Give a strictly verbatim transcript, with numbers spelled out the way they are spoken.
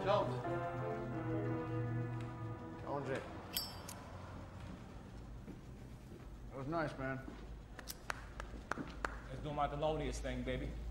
Don't. R Z A. That was nice, man. Let's do my Thelonious thing, baby.